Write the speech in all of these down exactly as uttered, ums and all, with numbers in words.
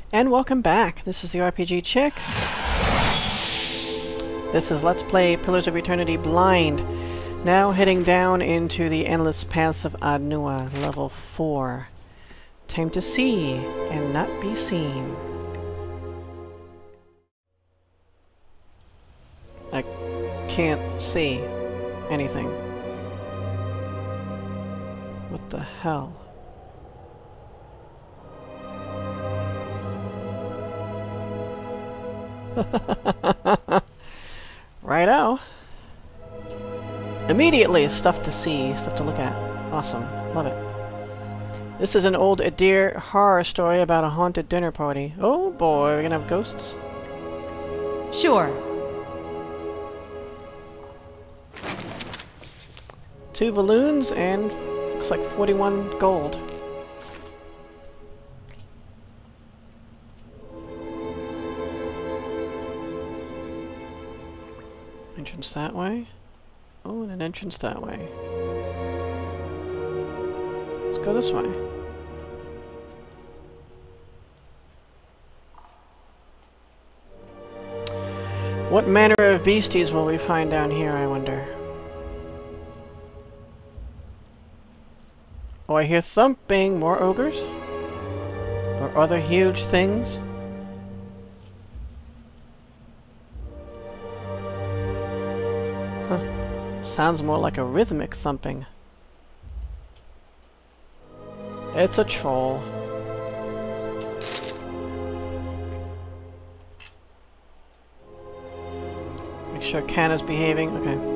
And welcome back. This is the R P G Chick. This is Let's Play Pillars of Eternity Blind. Now heading down into the Endless Paths of Adnua, level four. Time to see and not be seen. I can't see anything. What the hell? Righto. Immediately, stuff to see, stuff to look at. Awesome. Love it. This is an old Adair horror story about a haunted dinner party. Oh boy, we're gonna have ghosts? Sure. Two balloons and looks like forty-one gold. Entrance that way. Oh, and an entrance that way. Let's go this way. What manner of beasties will we find down here, I wonder? Oh, I hear thumping! More ogres? Or other huge things? Huh. Sounds more like a rhythmic thumping. It's a troll. Make sure Kanna's behaving. Okay.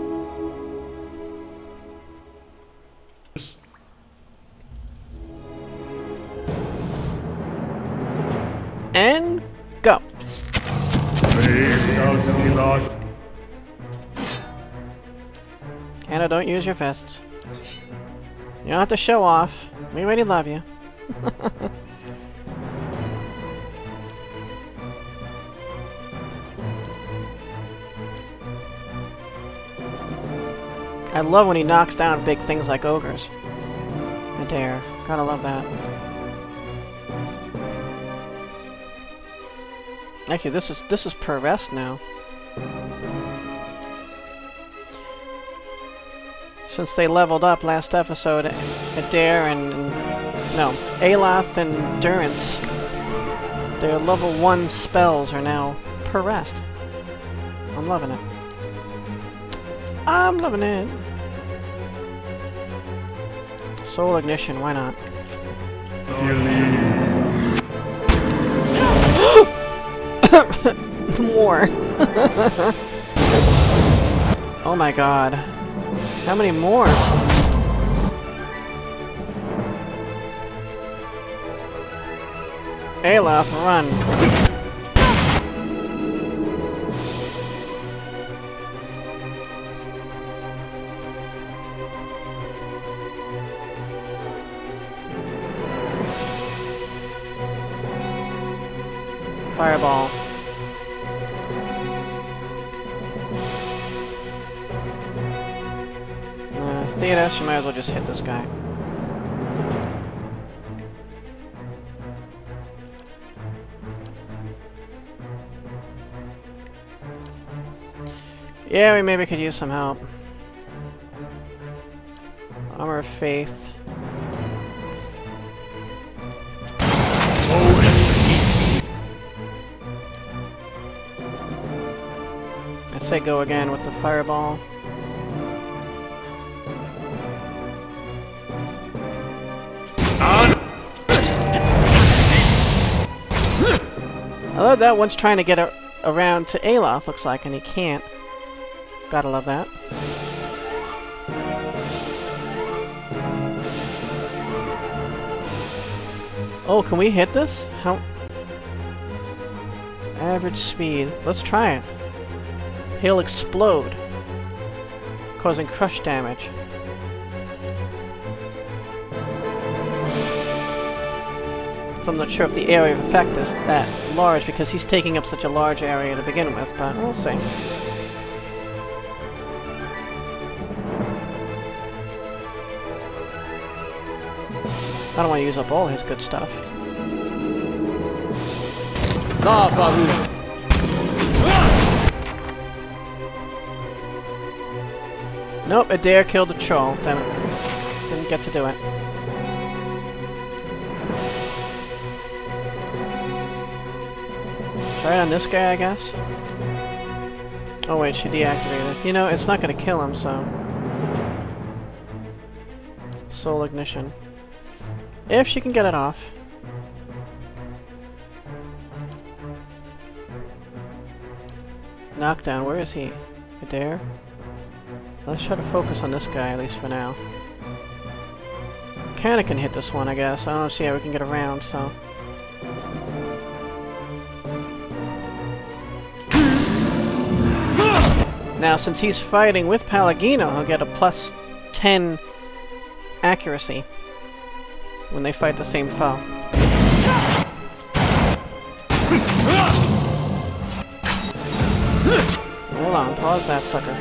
And go. Kanna, don't use your fists. You don't have to show off. We already love you. I love when he knocks down big things like ogres. Adair. Gotta love that. Actually, this is this is per rest now. Since they leveled up last episode, Adair and, and no, Aloth and Durance, their level one spells are now per rest. I'm loving it. I'm loving it. Soul Ignition, why not? More. Oh my god. How many more? Aloth, run. Fireball. Theodos, you might as well just hit this guy. Yeah, we maybe could use some help. Armor of Faith. I say go again with the fireball. I love that one's trying to get a around to Aloth, looks like, and he can't. Gotta love that. Oh, can we hit this? How? Average speed. Let's try it. He'll explode, causing crush damage. So I'm not sure if the area of effect is that large because he's taking up such a large area to begin with, but we'll see. I don't want to use up all his good stuff. Nope, Adair killed the troll. Damn it. Didn't get to do it. Try it on this guy, I guess. Oh wait, she deactivated. You know, it's not gonna kill him, so... Soul ignition. If she can get it off. Knockdown, where is he? Adair? Let's try to focus on this guy, at least for now. Kinda can hit this one, I guess. I don't see how we can get around, so... Now, since he's fighting with Pallegino, he'll get a plus ten accuracy when they fight the same foe. Hold on, pause that sucker.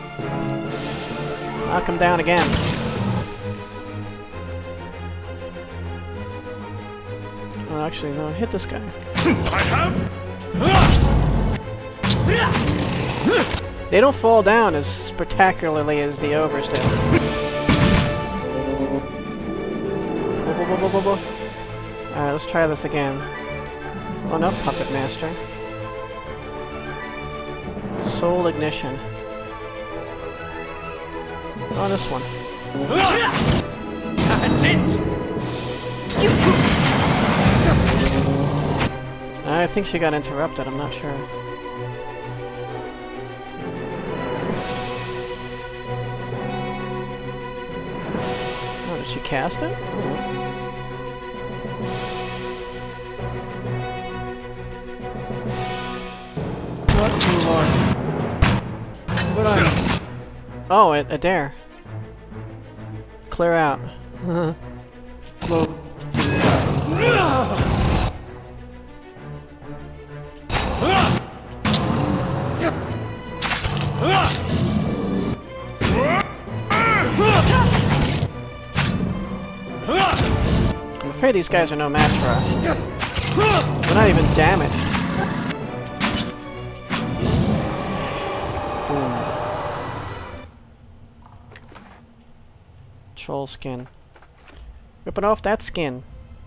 Knock him down again. Oh, actually, no, hit this guy. I have. They don't fall down as spectacularly as the ogres do. Alright, let's try this again. Oh no, Puppet Master. Soul ignition. Oh, this one. That's it. I think she got interrupted, I'm not sure. Oh, did she cast it? Oh. What are Oh, a, a dare. Clear out. I'm afraid these guys are no match for us. We're not even damaged. Boom. Troll skin. Ripping off that skin.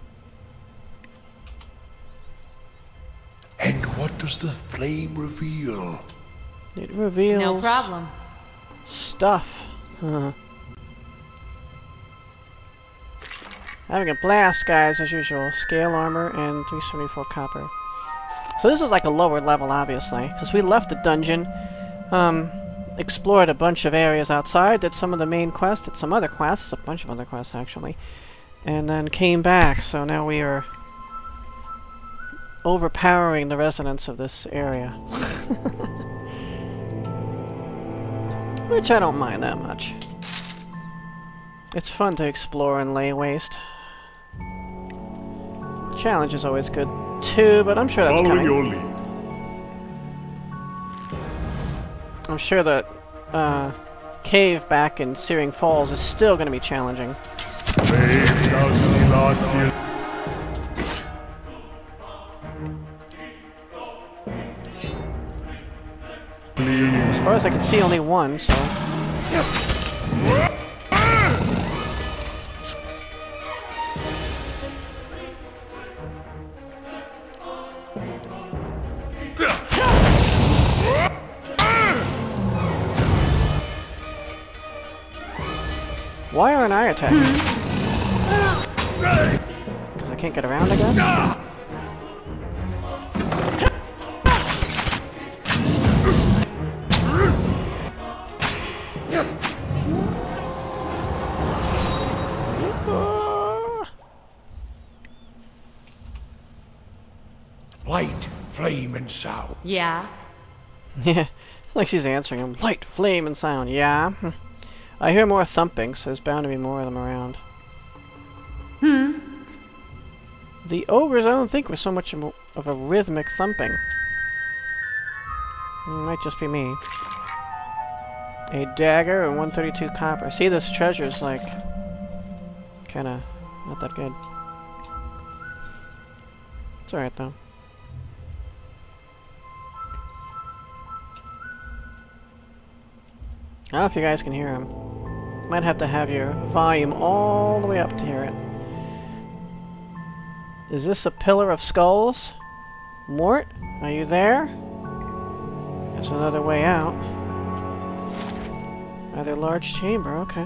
And what does the flame reveal? It reveals... No problem. Stuff. Uh-huh. Having a blast, guys, as usual. Scale armor and three seventy-four copper. So this is like a lower level, obviously, because we left the dungeon, um, explored a bunch of areas outside, did some of the main quests, did some other quests, a bunch of other quests, actually, and then came back, so now we are overpowering the residents of this area. Which I don't mind that much. It's fun to explore and lay waste. Challenge is always good too, but I'm sure that's Following coming. your lead. I'm sure that uh, cave back in Searing Falls is still going to be challenging. As far as I can see, only one, so... Why aren't I attacking? Because I can't get around, I guess? Light, flame, and sound. Yeah. Yeah, like she's answering him. Light, flame, and sound. Yeah. I hear more thumping, so there's bound to be more of them around. Hmm. The ogres, I don't think, were so much of a rhythmic thumping. It might just be me. A dagger and one thirty-two copper. See, this treasure's like... kinda not that good. It's alright, though. I don't know if you guys can hear him. Might have to have your volume all the way up to hear it. Is this a pillar of skulls? Mort, are you there? There's another way out. Rather large chamber, okay.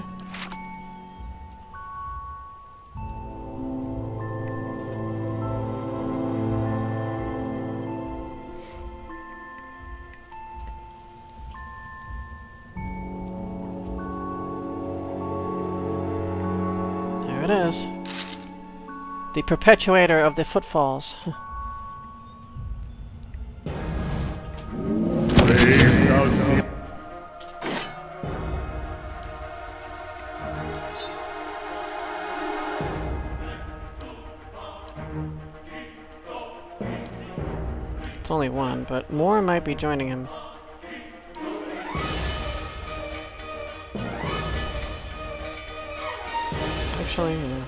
There it is. The perpetuator of the footfalls. It's only one, but more might be joining him. Actually, yeah.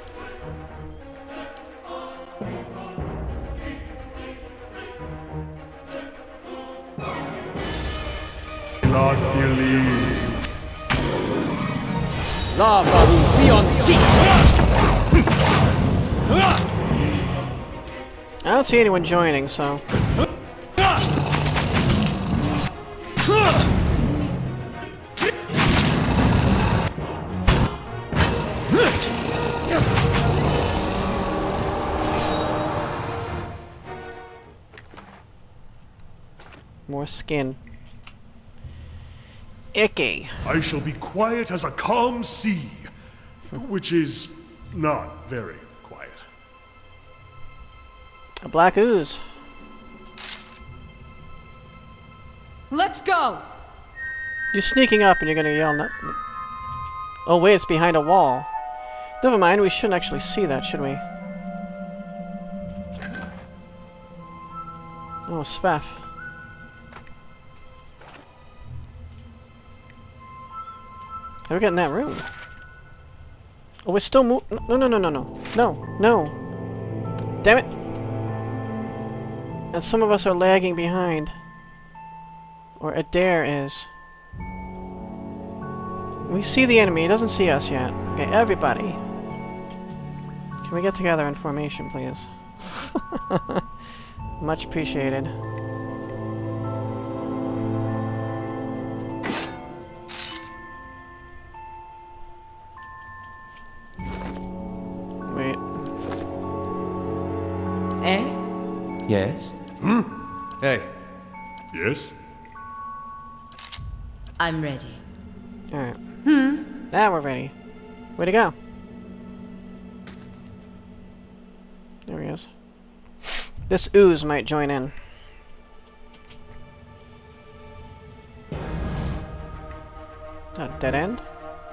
Not believe. Lava will be on sea. I don't see anyone joining, so... More skin. Icky. I shall be quiet as a calm sea, which is not very quiet. A black ooze. Let's go! You're sneaking up and you're gonna yell, not... Oh wait, it's behind a wall. Never mind, we shouldn't actually see that, should we? Oh, Svef. How do we get in that room? Oh, we're still mo- No, no, no, no, no. No, no. Damn it! And some of us are lagging behind. Or Adair is. We see the enemy, he doesn't see us yet. Okay, everybody. Can we get together in formation, please? Much appreciated. Wait. Eh? Yes? Hmm? Hey. Yes? I'm ready. Alright. Hmm? Now we're ready. Where'd he go? There he is. This ooze might join in. Is that a dead end?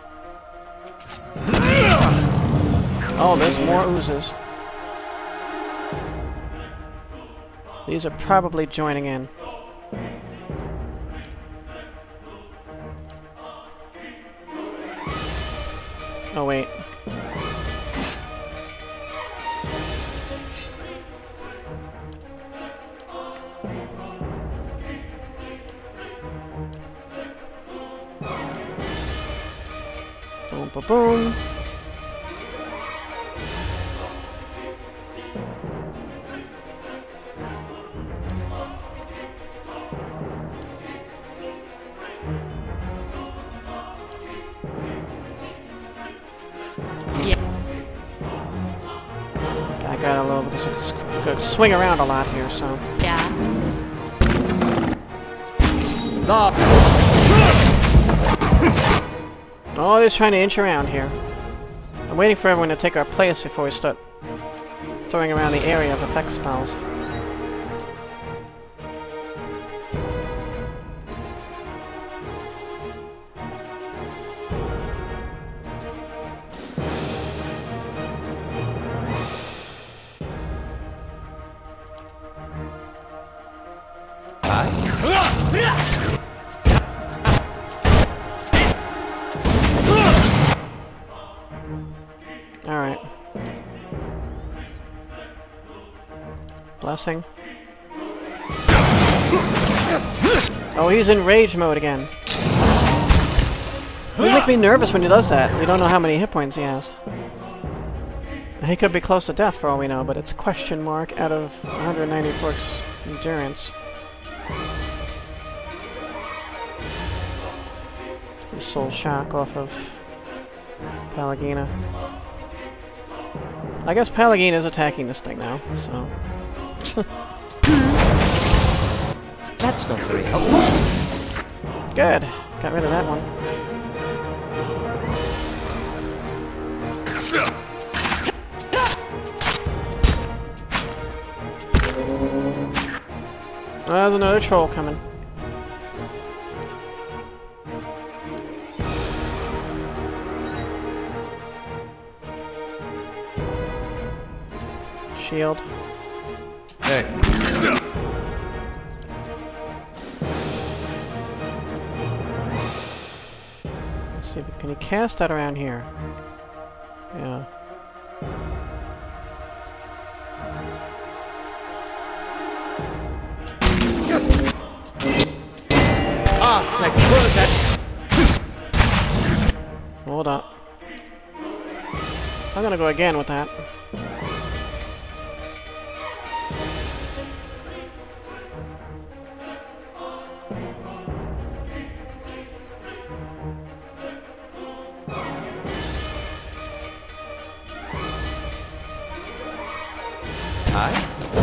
Oh, there's more oozes. These are probably joining in. Oh, wait. Boom, boom, boom. I got a little because it's gonna swing around a lot here, so. Yeah. Lava. Oh, they're trying to inch around here. I'm waiting for everyone to take our place before we start throwing around the area of effect spells. Alright. Blessing. Oh, he's in rage mode again. He makes me nervous when he does that. We don't know how many hit points he has. He could be close to death for all we know, but it's question mark out of one hundred ninety-four endurance. Soul Shock off of Pallegina. I guess Pallegina is attacking this thing now, so... That's not very helpful. Good. Got rid of that one. Oh, there's another troll coming. Shield. Hey. Let's see, can you cast that around here? Yeah. Ah, thank you. Hold up. I'm gonna go again with that. Hi.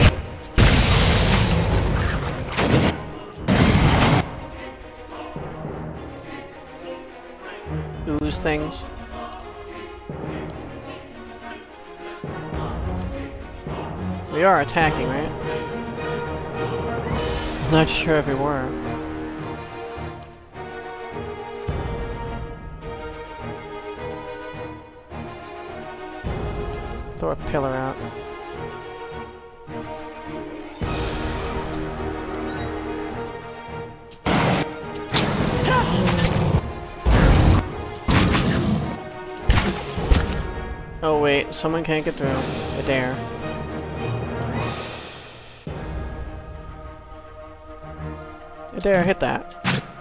Ooze things. We are attacking, right? Not sure if we were. Throw a pillar out. Oh wait, someone can't get through. I dare. I dare hit that.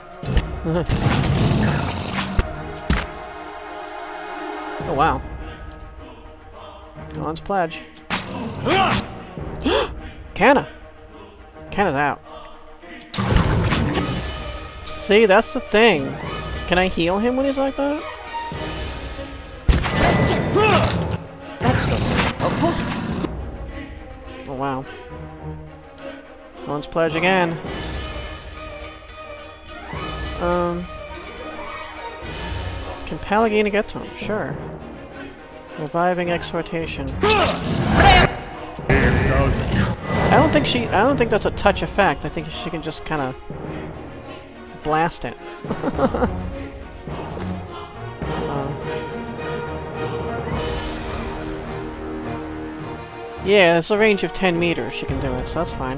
Oh wow. Dawn's Pledge. Canna! Canna's out. See, that's the thing. Can I heal him when he's like that? That's not helpful. Oh wow. Dawn's Pledge again. Um... Can Pallegina get to him? Sure. Reviving Exhortation. I don't think she... I don't think that's a touch effect. I think she can just kind of... blast it. uh, yeah, it's a range of ten meters she can do it, so that's fine.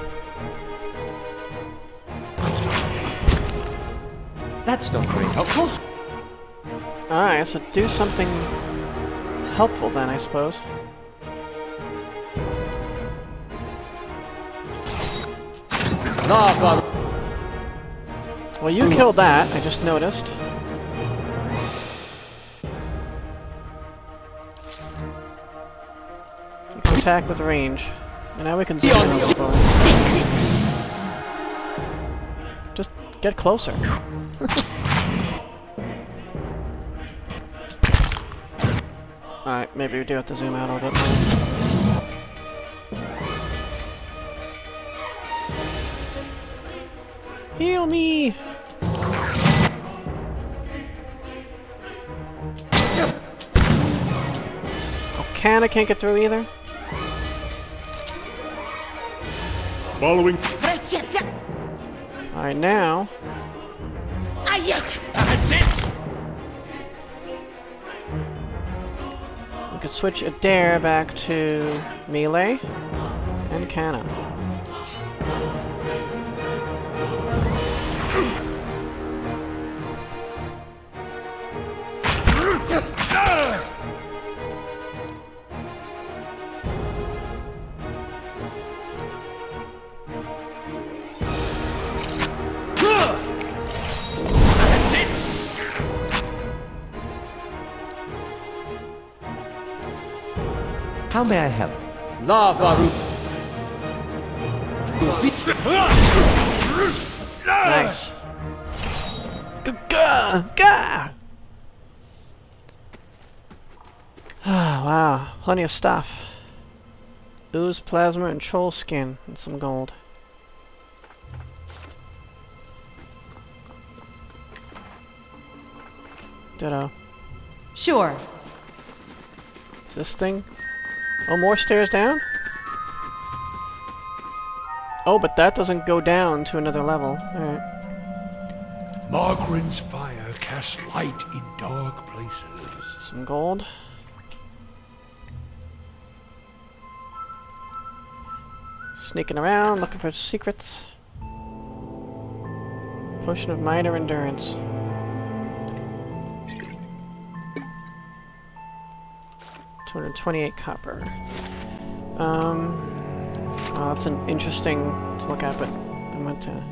That's not very helpful. Alright, so do something helpful then, I suppose. Lava. Well, you killed that, I just noticed. You can attack with range. And now we can zoom in real close. Just get closer. Alright, maybe we do have to zoom out a little bit more. Heal me! Oh, Canna can't get through either? Following. Alright, now... That's it. we could switch Adair back to melee and Canna. How may I help? Lava. Nice. Gah! Gah! Wow, plenty of stuff. Ooze, plasma, and troll skin, and some gold. Ditto. Sure. Is this thing? Oh, more stairs down? Oh, but that doesn't go down to another level. Alright. Margaren's fire casts light in dark places. Some gold. Sneaking around, looking for secrets. Potion of minor endurance. two hundred twenty-eight copper. Um, oh, that's an interesting to look at, but I meant to.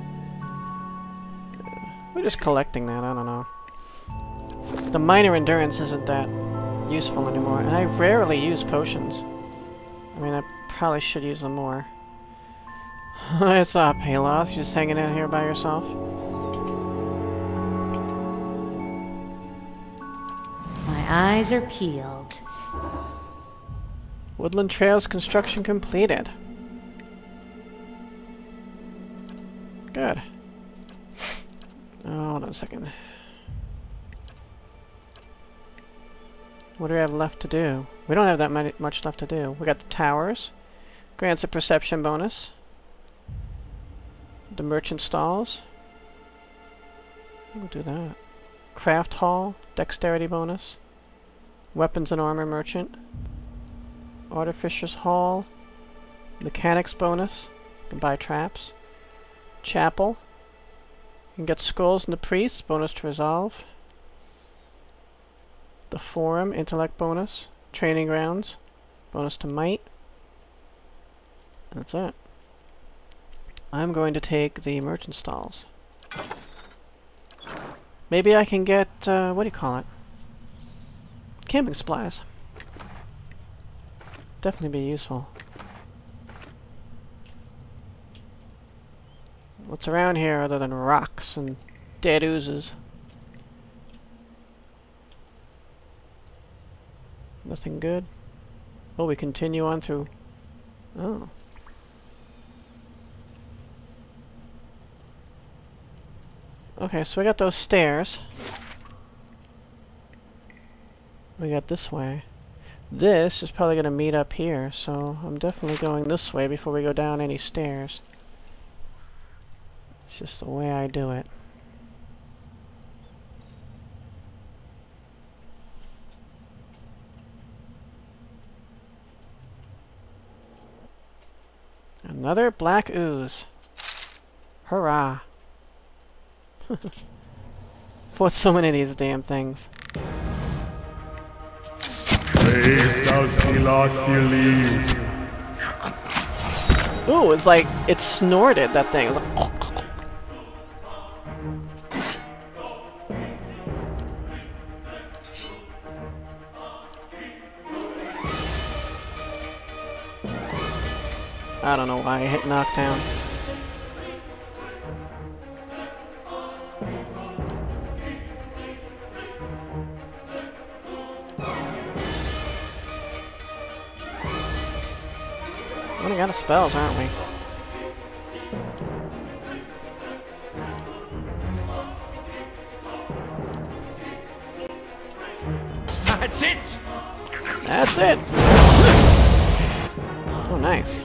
We're just collecting that. I don't know. The minor endurance isn't that useful anymore, and I rarely use potions. I mean, I probably should use them more. What's up, Halos? You just hanging out here by yourself? My eyes are peeled. Woodland Trails construction completed. Good. Oh, hold on a second. What do we have left to do? We don't have that many, much left to do. We got the towers. Grants a perception bonus. The merchant stalls. We'll do that. Craft hall. Dexterity bonus. Weapons and armor merchant. Artificer's hall. Mechanics bonus. You can buy traps. Chapel. You can get skulls and the priests. Bonus to resolve. The forum. Intellect bonus. Training grounds. Bonus to might. That's it. I'm going to take the merchant stalls. Maybe I can get, uh, what do you call it? Camping supplies. Definitely be useful. What's around here other than rocks and dead oozes? Nothing good? Oh, we continue on through... Oh. Okay, so we got those stairs. We got this way. This is probably going to meet up here, so I'm definitely going this way before we go down any stairs. It's just the way I do it. Another black ooze. Hurrah. Fought so many of these damn things. Ooh, it's like it snorted, that thing. It was like I don't know why I hit knockdown. Running out of spells, aren't we? That's it! That's it! Oh, nice.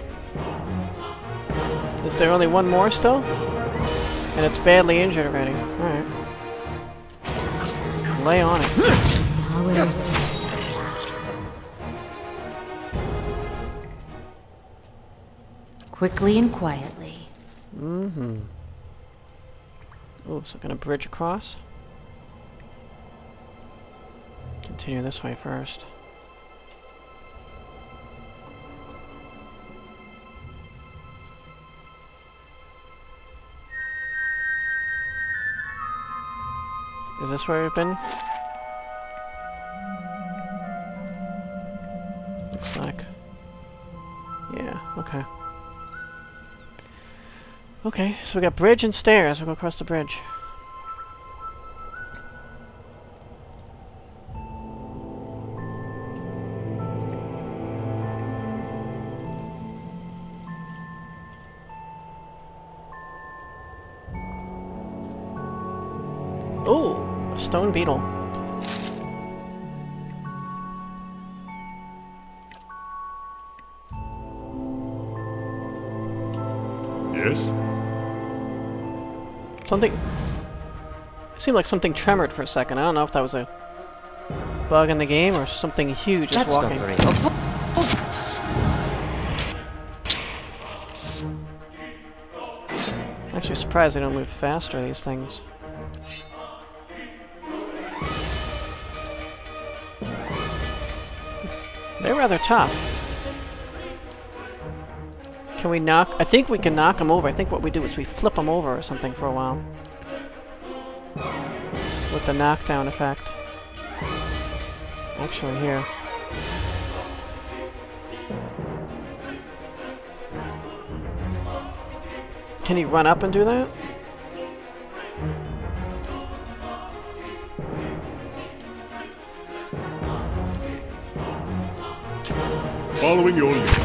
Is there only one more still? And it's badly injured already. Alright. Lay on it. Where's this? Quickly and quietly. Mm-hmm. Oh, so gonna bridge across? Continue this way first. Is this where we've been? Looks like. Yeah, okay. Okay, so we got bridge and stairs. We'll go across the bridge. Ooh, a stone beetle. Yes? Something... It seemed like something tremored for a second. I don't know if that was a bug in the game or something huge just That's walking. not very helpful. I'm actually surprised they don't move faster, these things. They're rather tough. Can we knock... I think we can knock them over. I think what we do is we flip them over or something for a while. With the knockdown effect. Actually, here. Can he run up and do that? Following your lead.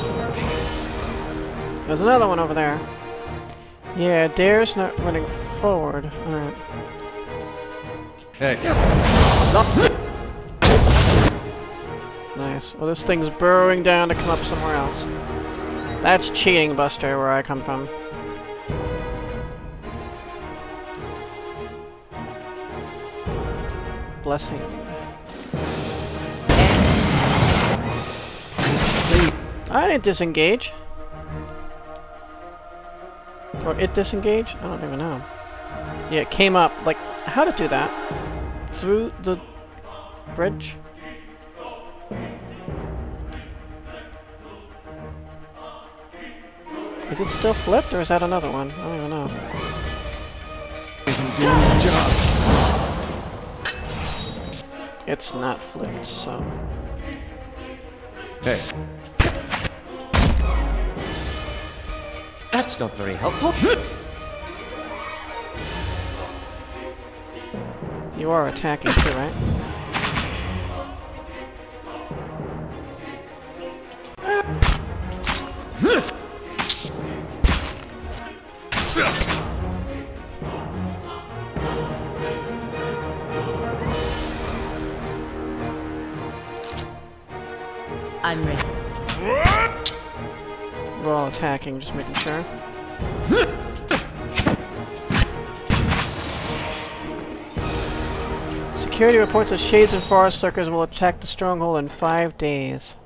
There's another one over there. Yeah, Dare's not running forward. Alright. Hey. Nice. Well, this thing's burrowing down to come up somewhere else. That's cheating, Buster, where I come from. Blessing. I didn't disengage. Or it disengaged? I don't even know. Yeah, it came up. Like, how to do that? Through the bridge? Is it still flipped, or is that another one? I don't even know. Isn't doing the job. It's not flipped, so... Hey. That's not very helpful. You are attacking too, right? I'm ready. We're all attacking, just making sure. Security reports that Shades and Forest Lurkers will attack the stronghold in five days.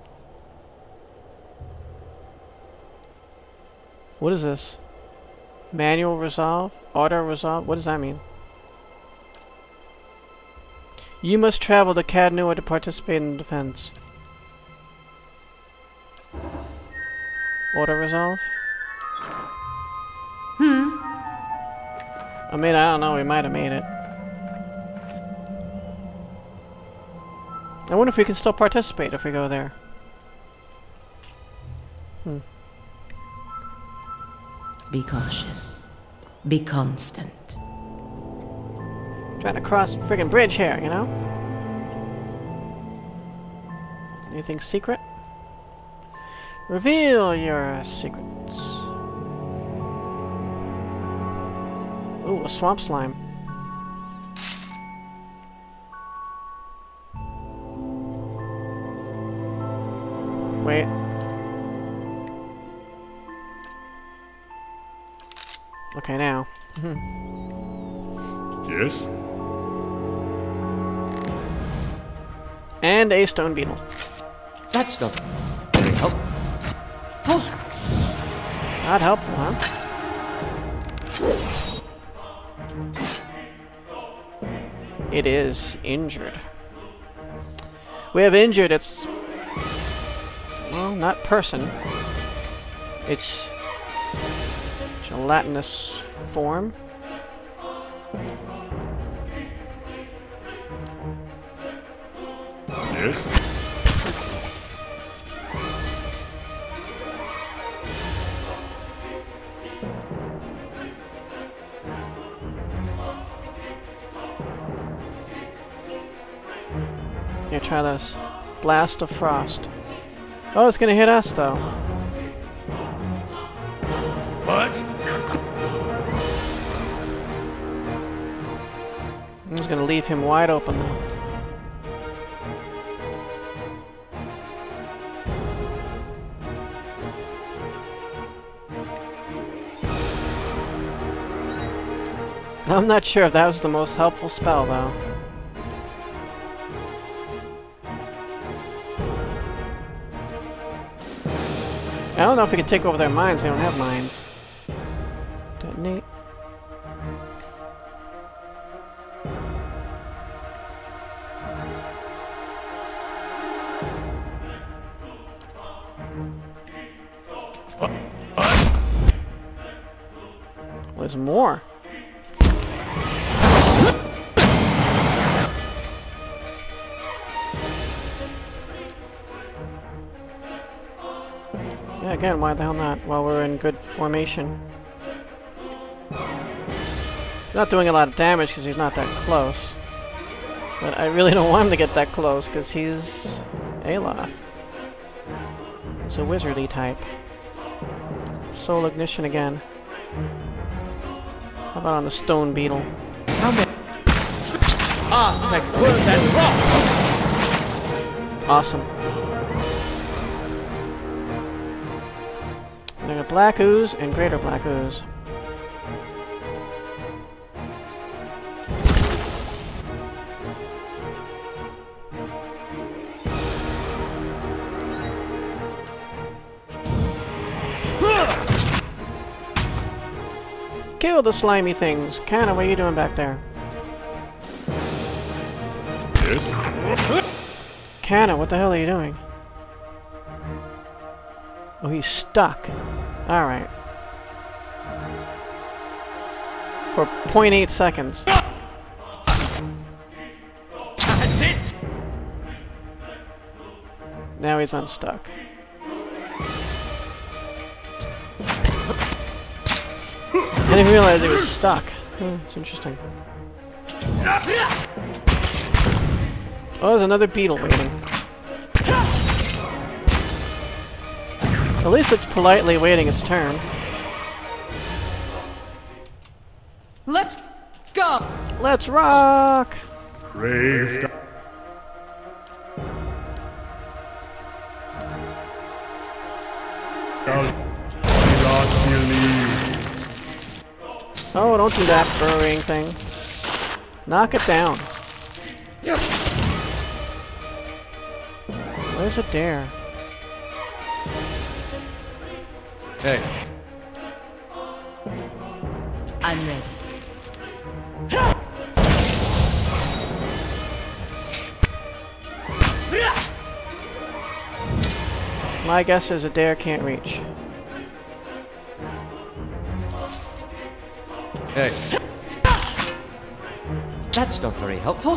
What is this? Manual resolve? Auto resolve? What does that mean? You must travel to Cadnua to participate in the defense. Auto resolve? Hmm. I mean, I don't know. We might have made it. I wonder if we can still participate if we go there. Hmm. Be cautious. Be constant. Trying to cross the friggin' bridge here, you know? Anything secret? Reveal your secrets. Ooh, a swamp slime. Wait. Okay, now. Yes? And a stone beetle. That's not very helpful. Not helpful, huh? It is injured. We have injured its... well, not person. Its gelatinous form. Yes? Okay, try this. Blast of Frost. Oh, it's gonna hit us, though. What? I'm just gonna leave him wide open, though. I'm not sure if that was the most helpful spell, though. I don't know if we can take over their mines. They don't have mines. Detonate. Well, there's more. Yeah, again, why the hell not? While we're in good formation. Not doing a lot of damage because he's not that close. But I really don't want him to get that close because he's Aloth. He's a wizardy type. Soul Ignition again. How about on the stone beetle? How many? Ah, like wood and rock. Awesome. I got Black Ooze and Greater Black Ooze. Kill the slimy things. Kana, what are you doing back there? Yes? Kana, what the hell are you doing? Oh, he's stuck. Alright. For zero point eight seconds. That's it. Now he's unstuck. I didn't realize he was stuck. Hmm, it's interesting. Oh, there's another beetle waiting. At least it's politely waiting its turn. Let's go! Let's rock! Grave. Oh, don't do that burrowing thing. Knock it down. Where's a dare? Hey. I'm ready. My guess is a dare can't reach. Hey. That's not very helpful.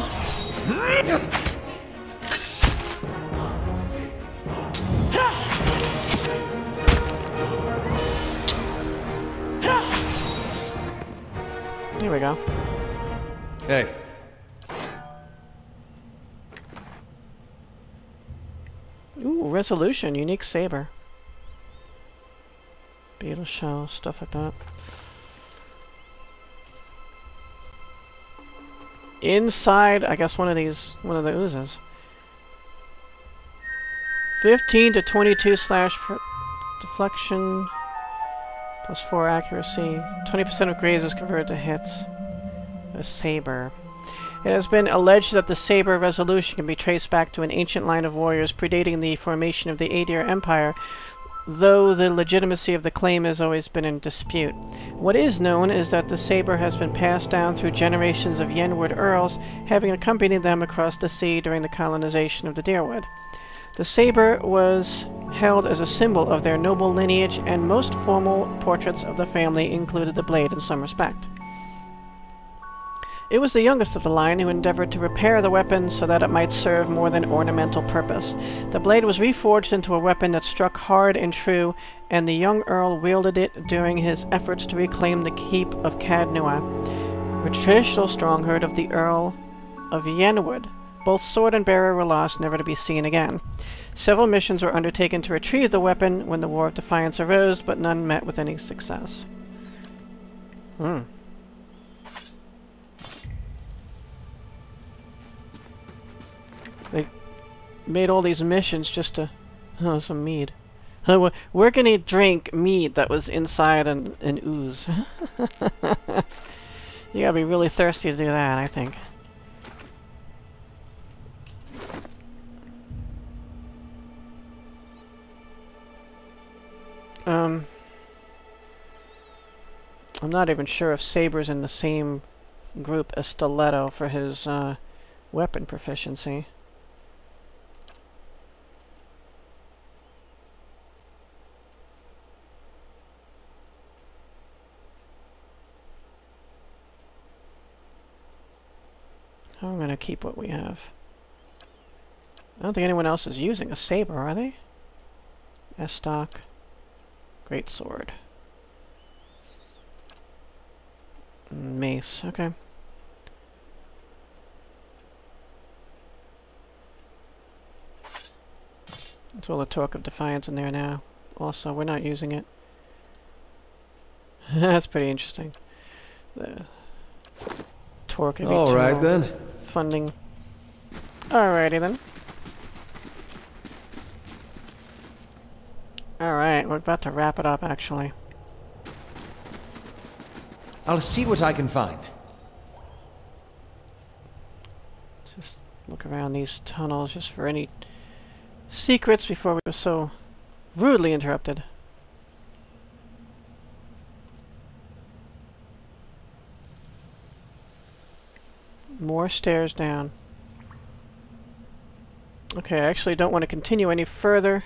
Here we go. Hey. Ooh, resolution, unique saber. Beetle shell, stuff like that. Inside, I guess one of these, one of the oozes. fifteen to twenty-two slash deflection, plus four accuracy. twenty percent of grazes converted to hits. A saber. It has been alleged that the saber resolution can be traced back to an ancient line of warriors predating the formation of the Aedir Empire, though the legitimacy of the claim has always been in dispute. What is known is that the saber has been passed down through generations of Yenwood Earls, having accompanied them across the sea during the colonization of the Deerwood. The saber was held as a symbol of their noble lineage, and most formal portraits of the family included the blade in some respect. It was the youngest of the line who endeavored to repair the weapon so that it might serve more than ornamental purpose. The blade was reforged into a weapon that struck hard and true, and the young Earl wielded it during his efforts to reclaim the keep of Cadnua, a traditional stronghold of the Earl of Yenwood, Both sword and bearer were lost, never to be seen again. Several missions were undertaken to retrieve the weapon when the War of Defiance arose, but none met with any success. Hmm. They made all these missions just to... Oh, some mead. We're gonna drink mead that was inside an, an ooze. You gotta be really thirsty to do that, I think. Um... I'm not even sure if Saber's in the same group as Stiletto for his uh, weapon proficiency. I'm gonna keep what we have. I don't think anyone else is using a saber, are they? S-stock. Great sword. Mace, okay. That's all the talk of Defiance in there now. Also, we're not using it. That's pretty interesting. The torque of All right then. Funding. Alrighty then. Alright, we're about to wrap it up actually. I'll see what I can find. Just look around these tunnels just for any secrets before we were so rudely interrupted. More stairs down. Okay, I actually don't want to continue any further.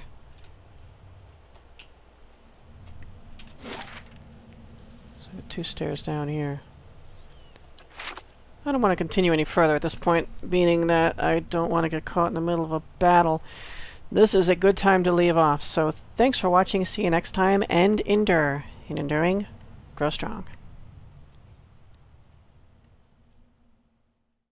Two stairs down here. I don't want to continue any further at this point, meaning that I don't want to get caught in the middle of a battle. This is a good time to leave off, so thanks for watching, see you next time, and endure. In enduring, grow strong.